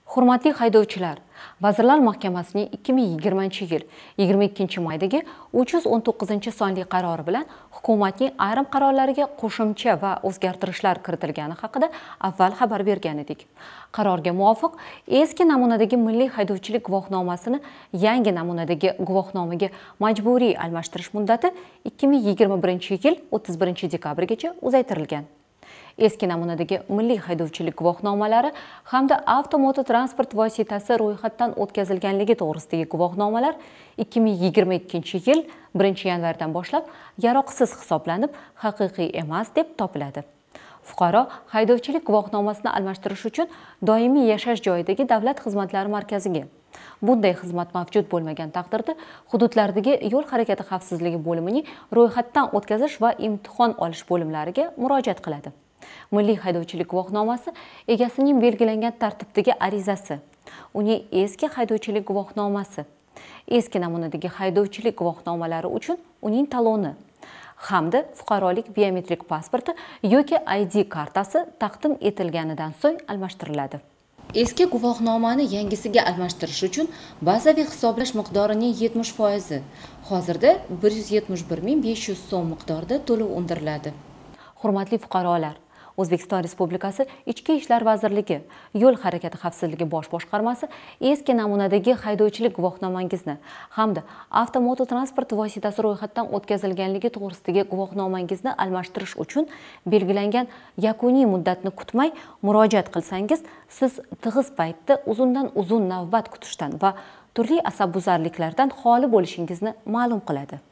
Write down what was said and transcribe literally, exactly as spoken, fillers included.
Hurmatli haydovchilar, Vazirlar Mahkamasining ikki ming yigirmanchi yil yigirma ikkinchi maydagi uch yuz o'n to'qqizinchi sonli qarori bilan hukumatning ayrim qarorlariga qo'shimcha va o'zgartirishlar kiritilgani haqida avval xabar bergan edik. Qarorga muvofiq, eski namunadagi milliy haydovchilik guvohnomasini yangi namunadagi guvohnomaga majburiy almashtirish muddati ikki ming yigirma birinchi yil o'ttiz birinchi dekabrgacha uzaytirilgan. Eski namunadagi milliy haydovchilik guvohnomalari hamda avtomototransport vositasi ro'yxatdan o'tkazilganligi to'g'risidagi guvohnomalar ikki ming yigirma ikkinchi yil birinchi yanvardan boshlab yaroqsiz hisoblanib, haqiqiy emas deb topiladi. Fuqaro haydovchilik guvohnomasini almashtirish uchun doimiy yashash joyidagi davlat xizmatlari markaziga, bunday xizmat mavjud bo'lmagan taqdirda hududlardagi yo'l harakati xavfsizligi bo'limining ro'yxatdan o'tkazish va imtihon olish bo'limlariga murojaat qiladi. Milliy haydovchilik guvohnomasi egasining belgilangan tartibdagi arizasi, uning eski haydovchilik guvohnomasi, eski namunadagi haydovchilik guvohnomalari uchun uning taloni hamda fuqarolik biometrik pasporti yoki I D kartasi taqdim etilganidan so'ng almashtiriladi. Eski guvohnomani yangisiga almashtirish uchun bazaviy hisoblash miqdorining yetmish foizi hozirda bir yuz yetmish bir ming besh yuz so'm miqdorida to'lov undiriladi. Hurmatli fuqarolar, O'zbekiston Respublikasi Ichki ishlar vazirligi Yo'l harakati xavfsizligi bosh boshqarmasi eski namunadagi haydovchilik guvohnomangizni hamda avtomototransport vositasi ro'yxatdan o'tkazilganligi to'g'risidagi guvohnomangizni almashtirish uchun belgilangan yakuniy muddatni kutmay murojaat qilsangiz, siz tig'iz paytda uzundan uzun navbat kutishdan va turli asabbuzarliklardan xoli bo'lishingizni ma'lum qiladi.